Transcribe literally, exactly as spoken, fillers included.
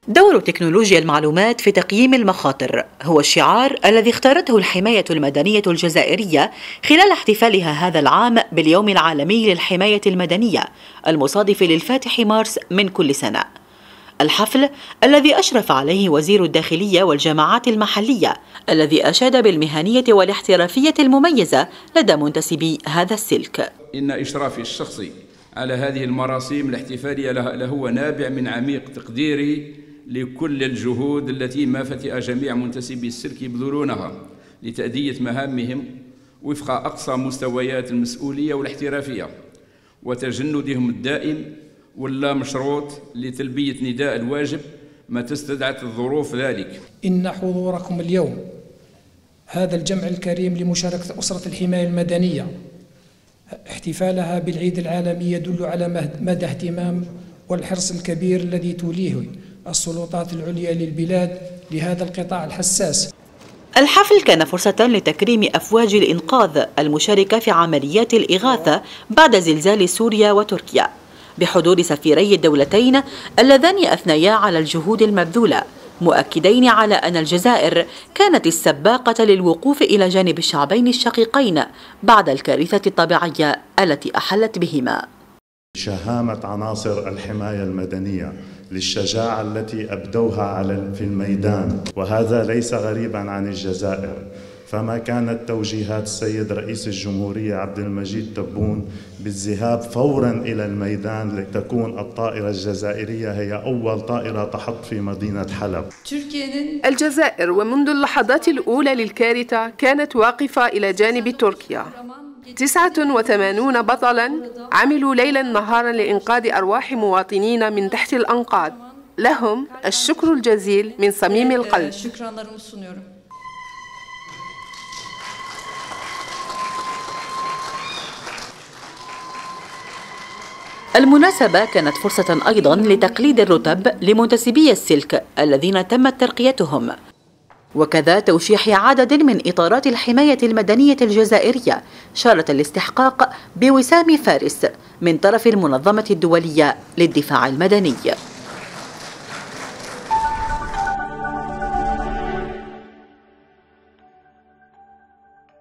دور تكنولوجيا المعلومات في تقييم المخاطر هو الشعار الذي اختارته الحماية المدنية الجزائرية خلال احتفالها هذا العام باليوم العالمي للحماية المدنية المصادف للفاتح مارس من كل سنة. الحفل الذي أشرف عليه وزير الداخلية والجماعات المحلية الذي أشاد بالمهنية والاحترافية المميزة لدى منتسبي هذا السلك. إن إشرافي الشخصي على هذه المراسيم الاحتفالية لهو نابع من عميق تقديري لكل الجهود التي ما فتئ جميع منتسبي السلك يبذلونها لتأدية مهامهم وفق أقصى مستويات المسؤولية والاحترافية وتجندهم الدائم واللا مشروط لتلبية نداء الواجب ما تستدعت الظروف ذلك. إن حضوركم اليوم هذا الجمع الكريم لمشاركة أسرة الحماية المدنية احتفالها بالعيد العالمي يدل على مدى اهتمام والحرص الكبير الذي توليه السلطات العليا للبلاد لهذا القطاع الحساس. الحفل كان فرصة لتكريم أفواج الإنقاذ المشاركة في عمليات الإغاثة بعد زلزال سوريا وتركيا بحضور سفيري الدولتين اللذان أثنيا على الجهود المبذولة، مؤكدين على أن الجزائر كانت السباقة للوقوف إلى جانب الشعبين الشقيقين بعد الكارثة الطبيعية التي أحلت بهما. شهامة عناصر الحماية المدنية للشجاعة التي أبدوها على في الميدان، وهذا ليس غريبا عن الجزائر، فما كانت توجيهات السيد رئيس الجمهورية عبد المجيد تبون بالذهاب فورا إلى الميدان لتكون الطائرة الجزائرية هي أول طائرة تحط في مدينة حلب. الجزائر ومنذ اللحظات الأولى للكارثة كانت واقفة إلى جانب تركيا. تسعة وثمانون بطلا عملوا ليلا نهارا لإنقاذ أرواح مواطنين من تحت الأنقاض. لهم الشكر الجزيل من صميم القلب. المناسبة كانت فرصة أيضا لتقليد الرتب لمنتسبي السلك الذين تمت ترقيتهم، وكذا توشيح عدد من إطارات الحماية المدنية الجزائرية شارة الاستحقاق بوسام فارس من طرف المنظمة الدولية للدفاع المدني.